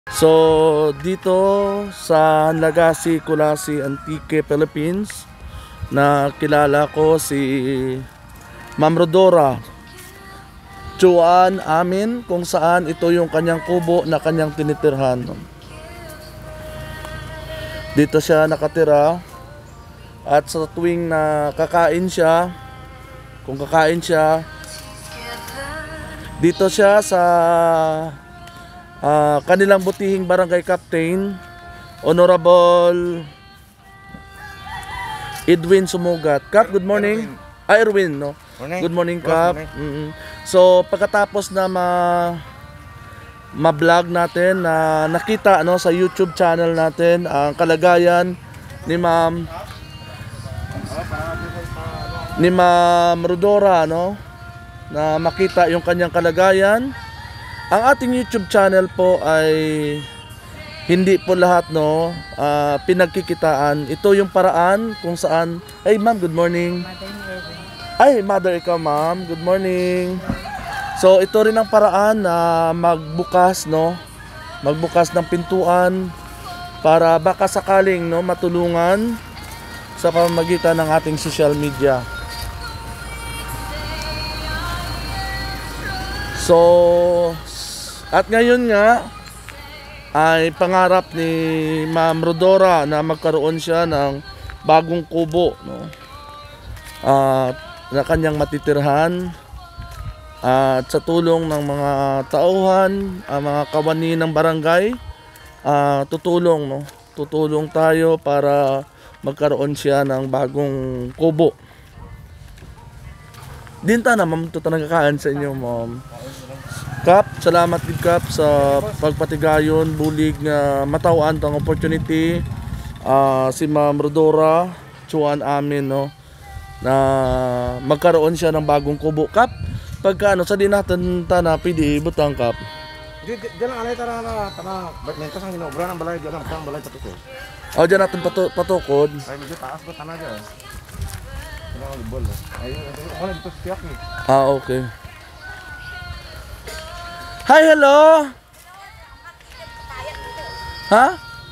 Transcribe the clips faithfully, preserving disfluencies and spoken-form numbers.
So, dito sa Legacy Kulasi Antique Philippines, na kilala ko si Ma'am Rodora Chuan amin, kung saan ito yung kanyang kubo na kanyang tinitirhan. Dito siya nakatira, at sa tuwing na kakain siya, kung kakain siya, dito siya sa uh, kanilang butihing barangay captain, Honorable Edwin Sumugat. Kap, good morning. Ah, Erwin, no? Morning. Good morning, Kap. Morning. Mm-hmm. So, pagkatapos na ma ma-vlog natin, na nakita no sa YouTube channel natin ang kalagayan ni Ma'am ni Ma'am Rodora, no? Na makita yung kanyang kalagayan. Ang ating YouTube channel po ay hindi po lahat no uh, pinagkikitaan. Ito yung paraan kung saan, ay ma'am, good morning. Ay, mother, ikaw ma'am, good morning. So ito rin ang paraan na magbukas no, magbukas ng pintuan para baka sakaling no matulungan sa pamamagitan ng ating social media. So at ngayon nga ay pangarap ni Ma'am Rodora na magkaroon siya ng bagong kubo no, uh, na kanyang matitirhan, at uh, sa tulong ng mga tauhan, uh, mga kawani ng barangay, uh, tutulong no, tutulong tayo para magkaroon siya ng bagong kubo. Dinta na ma'am, ito nagkakaan sa inyo ma'am. Kap, salamat din Kap sa pagpatigayon, bulig nga matawan tang opportunity. Uh, si Ma'am Rodora Chuan amin no, na magkaroon siya ng bagong kubo. Kap, pagka ano sa di natin tana pidi butang Kap. Di di lang alay tara na tara mentas ang ginobra ng balay diyan ang balay patukod. Oh, diyan natin patu patukod. Ay medyo taas ba tanah diyan. Kailangan libol. Ay, ano dito siyak ni. Ah, okay. Hi, hello. Ha?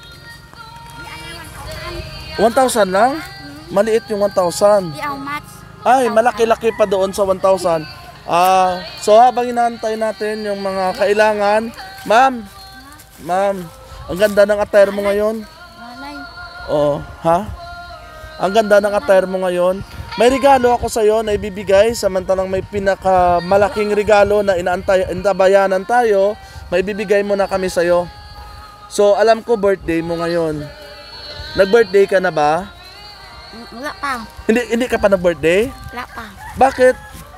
one thousand lang? Maliit yung one thousand. Ay, malaki-laki pa doon sa one thousand. Ah, so habang inaantay natin yung mga kailangan, ma'am. Ma'am, ang ganda ng attire mo ngayon. Oh, ha? Ang ganda ng attire mo ngayon. May regalo ako sa iyo na ibibigay, samantalang may pinakamalaking regalo na inaantay, intabayanan tayo, may bibigay mo na kami sa iyo. So, alam ko birthday mo ngayon. Nag-birthday ka na ba? Wala pa. Hindi hindi ka pa nag-birthday? Wala pa. Bakit?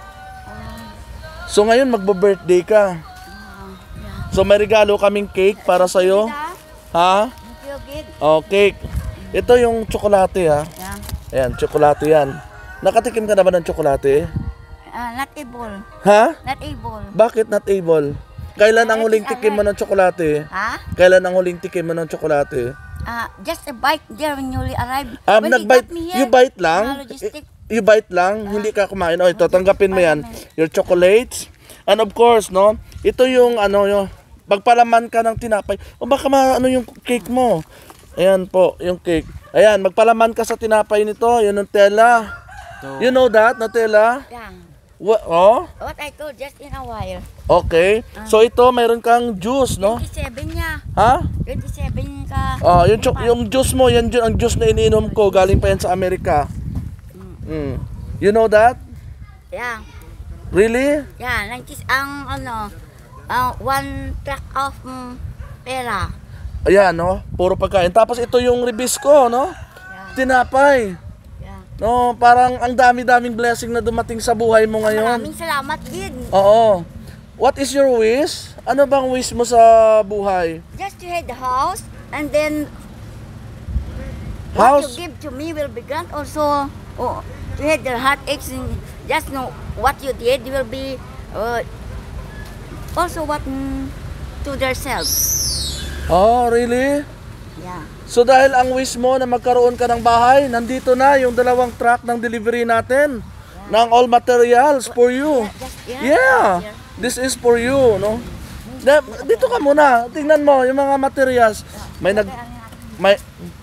So, ngayon magbo-birthday ka. So, may regalo kaming cake para sa iyo. Ha? Oh, cake. Ito yung tsokolate ha. Ayan, tsokolate yan. Nakatikim ka na ba ng tsokolate? Uh, not able. Ha? Not able. Bakit not able? Kailan ang huling tikim mo ng tsokolate? Ha? Kailan ang huling tikim mo ng tsokolate? Uh, just a bite there when you arrive. Um, when nag-bite, you bite lang? logistic. You bite lang? Uh, hindi ka kumain. O, ito, tanggapin mo yan. Your chocolates. And of course, no? Ito yung, ano, yung, pagpalaman ka ng tinapay. O baka ma, ano yung cake mo? Ayan po, yung cake. Ayan, magpalaman ka sa tinapay nito. Yung Nutella. So, you know that, Nutella? Yeah. What, oh? What I told just in a while. Okay. Uh, so ito, mayroon kang juice, no? twenty-seven niya. Ha? twenty-seven ka. Oh, yung, yung juice mo, yan ang juice na iniinom ko. Galing pa yan sa Amerika. Mm. You know that? Yeah. Really? Yeah, ninety ang ano, uh, one truck of um, pera. Ayan, no? Puro pagkain. Tapos ito yung Ribisco, no? Yeah. Tinapay. Yeah. No, parang ang dami-daming blessing na dumating sa buhay mo ngayon. Maraming salamat din. Oo. What is your wish? Ano bang wish mo sa buhay? Just to have the house, and then House? what you give to me will be grant also. Oh, to have their heartaches, and just know what you did will be uh, also what mm, to themselves. Oh, really? Yeah. So dahil ang wish mo na magkaroon ka ng bahay, nandito na yung dalawang truck ng delivery natin. Yeah. Ng all materials for you. Yeah, just, yeah, Yeah. yeah. This is for you, no? Da- Dito ka muna. Tingnan mo yung mga materials. May nag may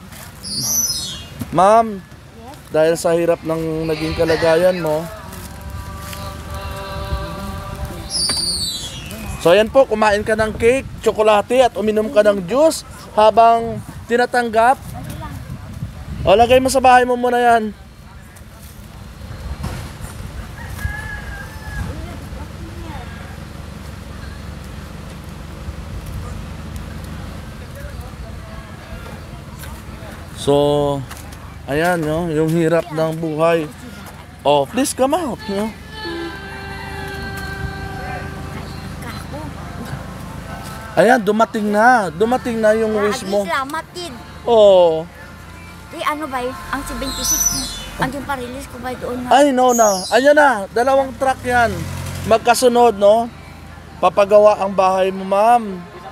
Ma'am, dahil sa hirap ng naging kalagayan mo. So ayan po, kumain ka ng cake, tsokolate at uminom ka ng juice habang tinatanggap. O, lagay mo sa bahay mo muna yan. So, ayan, no, yung hirap ng buhay. Oh, please come out, no? Ayan, dumating na. Dumating na yung wish mo. Salamat, kid. Oh. Di ano ba yun? Ang seventy-six na. Ang yung pa-release ko ba doon na? Ay, no, na. Ayan na. Dalawang truck yan. Magkasunod, no? Papagawa ang bahay mo, ma'am.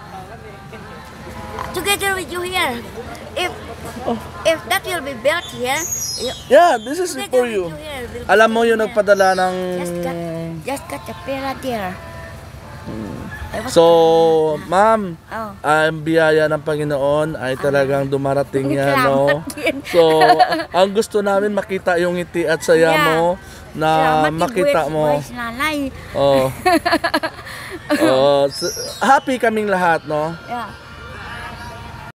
Together with you here. If if that will be built here, you- Yeah, this is together for with you. here will be Alam mo built yung here. nagpadala ng... Just got, just got a pera there. I was- So, ma'am, Oh. ang biyaya ng Panginoon ay talagang dumarating yan, no? Salamat din. So, ang gusto namin makita yung ngiti at saya Yeah. mo na Salamat, makita buwis- mo. buwis nanay. Oh. Oh, so, happy kaming lahat, no? Yeah.